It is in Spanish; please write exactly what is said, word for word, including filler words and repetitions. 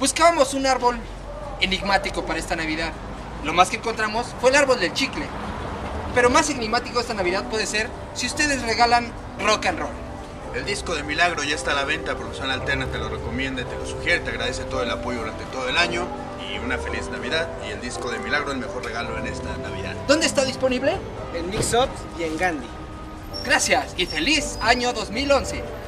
Buscábamos un árbol enigmático para esta Navidad. Lo más que encontramos fue el árbol del chicle. Pero más enigmático esta Navidad puede ser si ustedes regalan rock and roll. El disco de Milagro ya está a la venta, Producción Alterna te lo recomienda, te lo sugiere, te agradece todo el apoyo durante todo el año y una feliz Navidad. Y el disco de Milagro, el mejor regalo en esta Navidad. ¿Dónde está disponible? En Mix Ups y en Gandhi. Gracias y feliz año dos mil once.